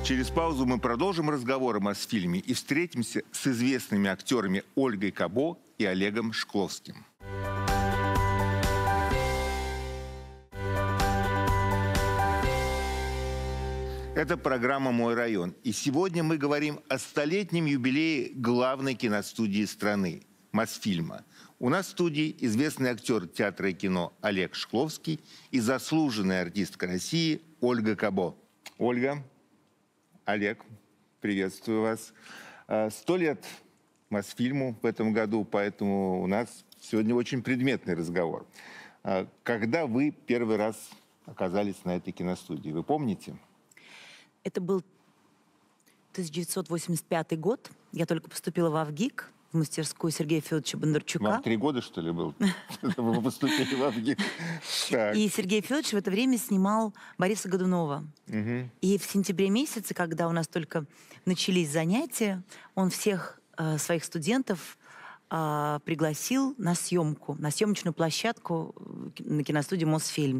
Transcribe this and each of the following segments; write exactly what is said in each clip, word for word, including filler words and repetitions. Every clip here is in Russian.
Через паузу мы продолжим разговор о Мосфильме и встретимся с известными актерами Ольгой Кабо и Олегом Шкловским. Это программа «Мой район». И сегодня мы говорим о столетнем юбилее главной киностудии страны – Мосфильма. У нас в студии известный актер театра и кино Олег Шкловский и заслуженная артистка России Ольга Кабо. Ольга, Олег, приветствую вас. Сто лет Мосфильму в этом году, поэтому у нас сегодня очень предметный разговор. Когда вы первый раз оказались на этой киностудии, вы помните? Это был тысяча девятьсот восемьдесят пятый год. Я только поступила в АВГИК, в мастерскую Сергея Федоровича Бондарчука. Вам три года, что ли, был? Вы поступили в АВГИК. И Сергей Федорович в это время снимал Бориса Годунова. И в сентябре месяце, когда у нас только начались занятия, он всех своих студентов пригласил на съемку, на съемочную площадку на киностудии Мосфильм.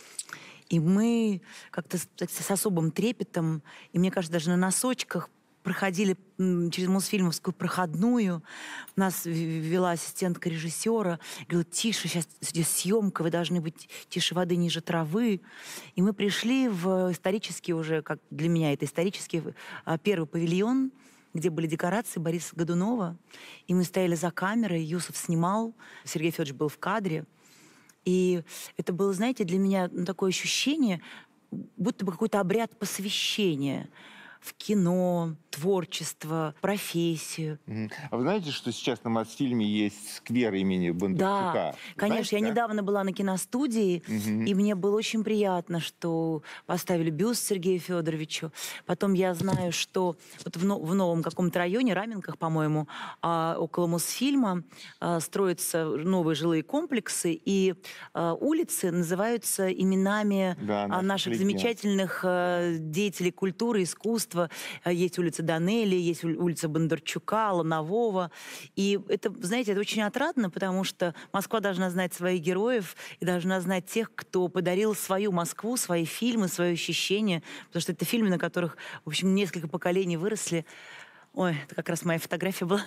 И мы как-то с, с особым трепетом, и мне кажется, даже на носочках проходили через Мосфильмовскую проходную. Нас вела ассистентка режиссера. Говорила: тише, сейчас здесь съемка, вы должны быть тише воды, ниже травы. И мы пришли в исторический уже, как для меня это исторический, первый павильон, где были декорации Бориса Годунова. И мы стояли за камерой, Юсов снимал, Сергей Федорович был в кадре. И это было, знаете, для меня такое ощущение, будто бы какой-то обряд посвящения в кино, творчество, профессию. А вы знаете, что сейчас на Мосфильме есть сквер имени Бондарчука? Да, конечно. Знаете, я да? недавно была на киностудии, угу. и мне было очень приятно, что поставили бюст Сергею Федоровичу. Потом я знаю, что вот в, но, в новом каком-то районе, Раменках, по-моему, а, около Мосфильма, а, строятся новые жилые комплексы, и а, улицы называются именами да, наших, наших замечательных а, деятелей культуры, искусства. А, есть улица Данелли, есть улица Бондарчука, Ланового. И это, знаете, это очень отрадно, потому что Москва должна знать своих героев и должна знать тех, кто подарил свою Москву, свои фильмы, свое ощущение. Потому что это фильмы, на которых, в общем, несколько поколений выросли. Ой, это как раз моя фотография была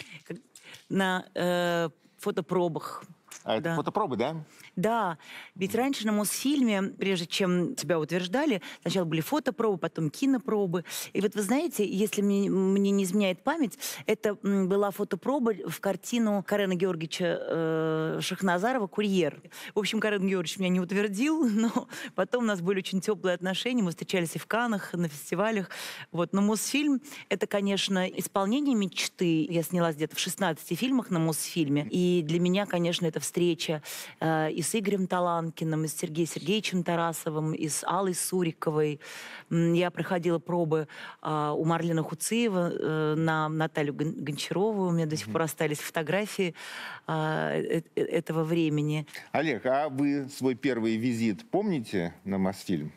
на э, фотопробах. А это да. фотопробы, да? Да, ведь раньше на Мосфильме, прежде чем тебя утверждали, сначала были фотопробы, потом кинопробы. И вот вы знаете, если мне, мне не изменяет память, это была фотопроба в картину Карена Георгиевича э, Шахназарова «Курьер». В общем, Карен Георгиевич меня не утвердил, но потом у нас были очень теплые отношения, мы встречались и в Каннах, на фестивалях. Вот. Но Мосфильм — это, конечно, исполнение мечты. Я снялась где-то в шестнадцати фильмах на Мосфильме, и для меня, конечно, это встреча э, и с Игорем Таланкиным, и с Сергеем Сергеевичем Тарасовым, и с Аллой Суриковой. Я проходила пробы э, у Марлена Хуциева э, на Наталью Гончарову. У меня до сих пор остались фотографии э, э, этого времени. Олег, а вы свой первый визит помните на Мосфильм?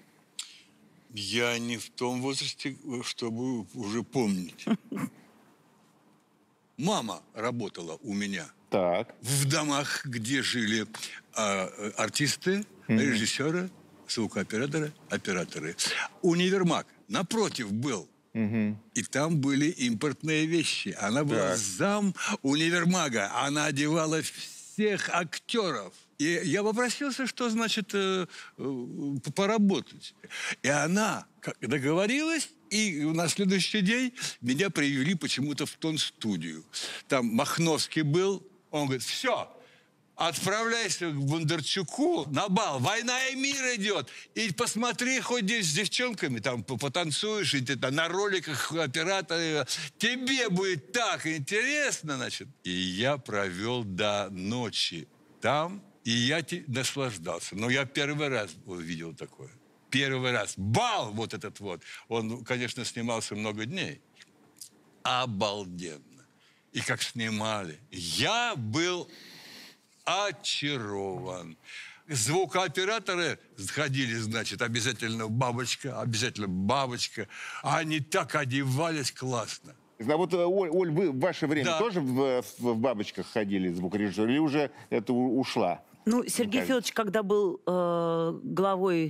Я не в том возрасте, чтобы уже помнить. Мама работала у меня. Так. В домах, где жили э, артисты, mm-hmm. режиссеры, звукооператоры, операторы. Универмаг напротив был. Mm-hmm. И там были импортные вещи. Она была так. зам универмага. Она одевала всех актеров. И я попросился, что значит э, э, поработать. И она договорилась. И на следующий день меня привели почему-то в тон-студию. Там Махновский был. Он говорит: все, отправляйся к Бондарчуку на бал. Война и мир идет. И посмотри, хоть здесь с девчонками там потанцуешь, и ты там на роликах оператора. Тебе будет так интересно, значит. И я провел до ночи там, и я наслаждался. Но я первый раз увидел такое. Первый раз. Бал вот этот вот. Он, конечно, снимался много дней. Обалденно. И как снимали. Я был очарован. Звукооператоры ходили, значит, обязательно бабочка, обязательно бабочка. Они так одевались классно. А вот, Оль, Оль, вы в ваше время да. тоже в, в, в бабочках ходили, звукорежиссер, или уже это ушла? Ну, Сергей Федорович, когда был э, главой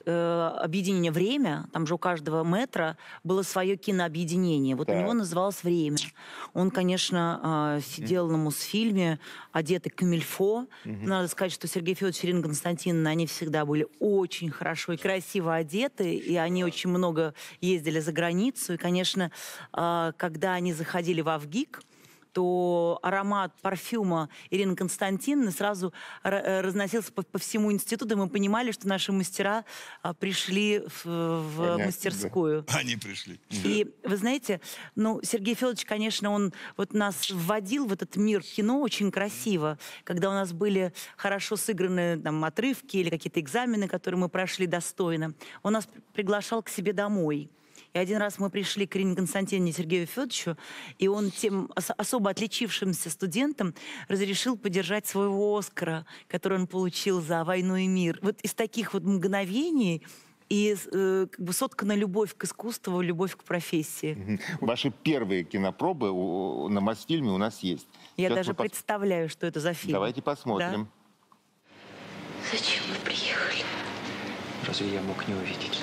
э, объединение «Время», там же у каждого метра было свое кинообъединение. Вот Так. у него называлось «Время». Он, конечно, э, сидел на Мосфильме, одетый камильфо. Надо сказать, что Сергей Федорович и Ирина Константиновна, они всегда были очень хорошо и красиво одеты, и они очень много ездили за границу. И, конечно, э, когда они заходили в Авгик, то аромат парфюма Ирины Константиновны сразу разносился по, по всему институту, и мы понимали, что наши мастера а, пришли в, в Понятно, мастерскую. Да. Они пришли. И вы знаете, ну, Сергей Федорович, конечно, он вот нас вводил в этот мир кино очень красиво, когда у нас были хорошо сыграны там отрывки или какие-то экзамены, которые мы прошли достойно. Он нас приглашал к себе домой. И один раз мы пришли к Ирине Константиновне и Сергею Федоровичу, и он тем ос- особо отличившимся студентам разрешил поддержать своего Оскара, который он получил за «Войну и мир». Вот из таких вот мгновений и э, как бы соткана любовь к искусству, любовь к профессии. Мгм. Ваши первые кинопробы у- на Мосфильме у нас есть. Я Сейчас даже мы пос- представляю, что это за фильм. Давайте посмотрим. Зачем вы приехали? Разве я мог не увидеть?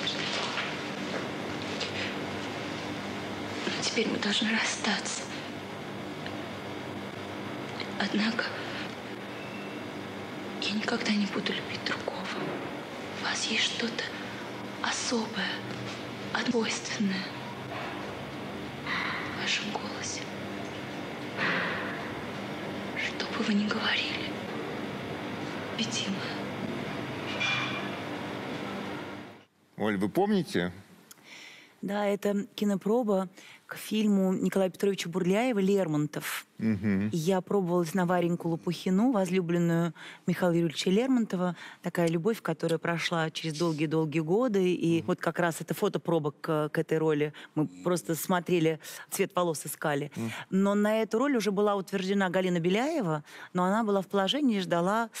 Но теперь мы должны расстаться. Однако я никогда не буду любить другого. У вас есть что-то особое, отбойственное в вашем голосе. Что бы вы ни говорили, победимое. Оль, вы помните? Да, это кинопроба к фильму Николая Петровича Бурляева «Лермонтов». Мгм. И я пробовалась на Вареньку Лопухину, возлюбленную Михаила Юрьевича Лермонтова. Такая любовь, которая прошла через долгие-долгие годы. И вот как раз это фотопроба к, к этой роли. Мы просто смотрели, цвет волос искали. Но на эту роль уже была утверждена Галина Беляева, но она была в положении и ждала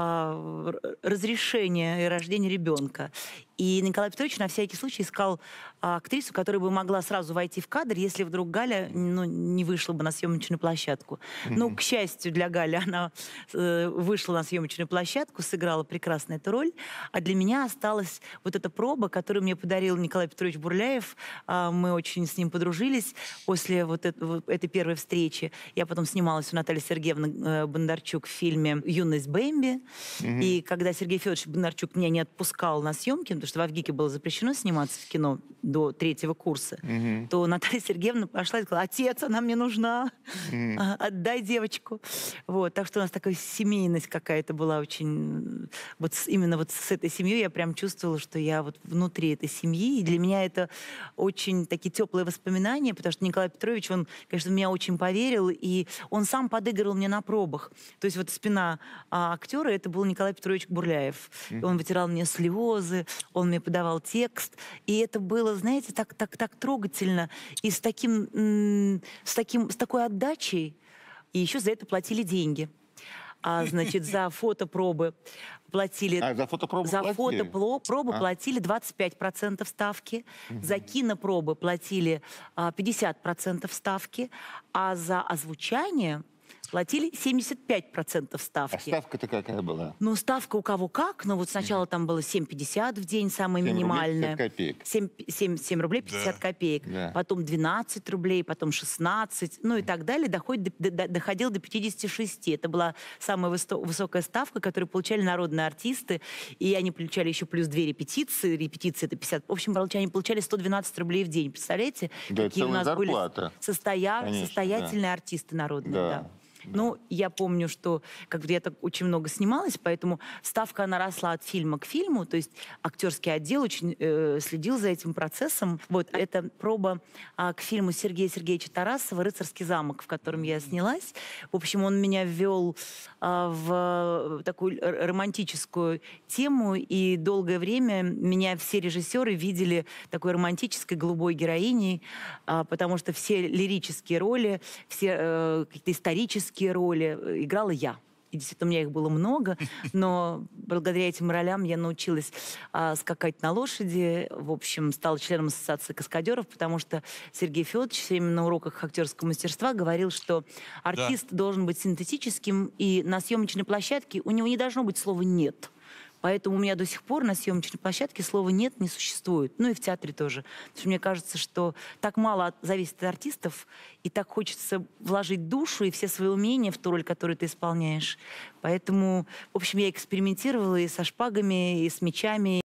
а, р- разрешения и рождения ребенка. И Николай Петрович на всякий случай искал а, актрису, которая бы могла сразу войти в кадр, если вдруг Галя ну, не вышла бы на съемочную площадку. Ну, к счастью для Гали, она э, вышла на съемочную площадку, сыграла прекрасно эту роль, а для меня осталась вот эта проба, которую мне подарил Николай Петрович Бурляев. А, мы очень с ним подружились после вот, это- вот этой первой встречи. Я потом снималась у Натальи Сергеевны э, Бондарчук в фильме «Юность Бэмби». И когда Сергей Федорович Бондарчук меня не отпускал на съемки, потому что в Авгике было запрещено сниматься в кино до третьего курса, то Наталья Сергеевна пошла и сказала: отец, она мне нужна, а, отдай девочку. Вот, так что у нас такая семейность какая-то была очень... Вот с- именно вот с этой семьей я прям чувствовала, что я вот внутри этой семьи, и для меня это очень такие теплые воспоминания, потому что Николай Петрович, он, конечно, в меня очень поверил, и он сам подыгрывал мне на пробах. То есть вот спина а, актера — это был Николай Петрович Бурляев. И он вытирал мне слезы, он мне подавал текст, и это было, знаете, так, так, так трогательно, и с таким, м, с таким, с такой отдачей, и еще за это платили деньги. А, значит, за фотопробы платили... А, за фотопробу За платили? фотопробы А. платили двадцать пять процентов ставки, за кинопробы платили а, пятьдесят процентов ставки, а за озвучание платили семьдесят пять процентов А ставки. ставка-то какая была? Ну, ставка у кого как, но вот сначала там было семь пятьдесят в день, самая семь рублей минимальная. пятьдесят копеек. семь, семь, семь рублей пятьдесят Да. копеек. Да. Потом двенадцать рублей, потом шестнадцать, ну и так далее. Доходит до, до- доходил до пятидесяти шести. Это была самая высо- высокая ставка, которую получали народные артисты. И они получали еще плюс две репетиции. Репетиции это пятьдесят. В общем, короче, они получали сто двенадцать рублей в день. Представляете? Да, это какие у целая нас были зарплата. состоя- Конечно, состоятельные артисты народные. Да. Да. Ну, я помню, что как бы я так очень много снималась, поэтому ставка, она росла от фильма к фильму, то есть актерский отдел очень э, следил за этим процессом. Вот, это проба а, к фильму Сергея Сергеевича Тарасова «Рыцарский замок», в котором я снялась. В общем, он меня ввел а, в такую р- романтическую тему, и долгое время меня все режиссеры видели такой романтической голубой героиней, а, потому что все лирические роли, все э, какие-то исторические роли э, играла я. И действительно, у меня их было много, но благодаря этим ролям я научилась а, скакать на лошади. В общем, стала членом ассоциации каскадеров, потому что Сергей Федорович все время на уроках актерского мастерства говорил, что артист должен быть синтетическим, и на съемочной площадке у него не должно быть слова «нет». Поэтому у меня до сих пор на съемочной площадке слова «нет» не существует. Ну и в театре тоже. Потому что мне кажется, что так мало от- зависит от артистов, и так хочется вложить душу и все свои умения в ту роль, которую ты исполняешь. Поэтому, в общем, я экспериментировала и со шпагами, и с мечами,